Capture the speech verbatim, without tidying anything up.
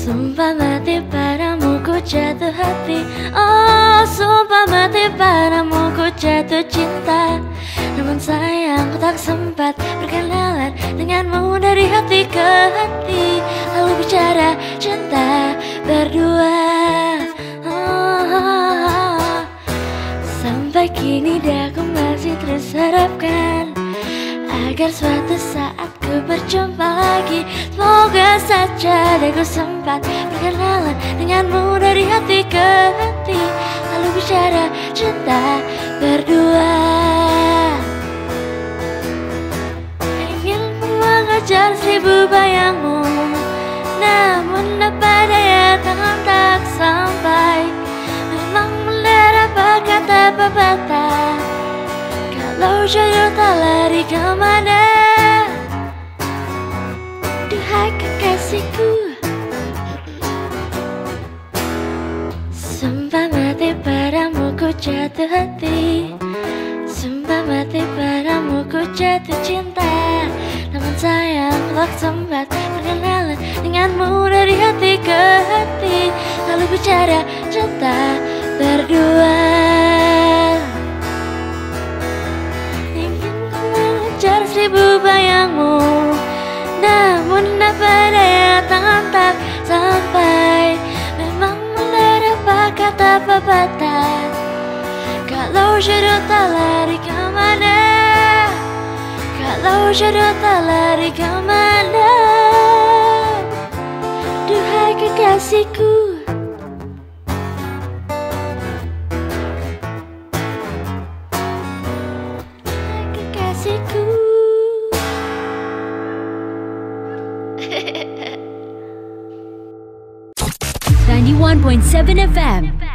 Sumpah mati padamu ku jatuh hati. Oh, sumpah mati padamu ku jatuh cinta. Namun sayang ku tak sempat berkenalan denganmu dari hati ke hati, lalu bicara cinta berdua. Oh, oh, oh. Sampai kini aku masih terus harapkan agar suatu saat ku berjumpa lagi. Semoga saja aku sempat berkenalan denganmu dari hati ke hati, lalu bicara cinta berdua. Ingin mengejar seribu bayangmu, namun apa daya tangan tak sampai. Memang benar apa kata pepatah, kalau jodoh tak lari kemana. Duhai kekasihku, sumpah mati padamu ku jatuh hati. Sumpah mati padamu ku jatuh cinta. Namun sayang tak sempat berkenalan denganmu dari hati ke hati, lalu bicara cinta berdua. Seribu bayangmu, namun apa daya tangan tak sampai. Memang benar apa kata pepatah, kalau jodoh tak lari kemana. Kalau jodoh tak lari kemana. Duhai kekasihku, duhai kekasihku. ninety-one point seven F M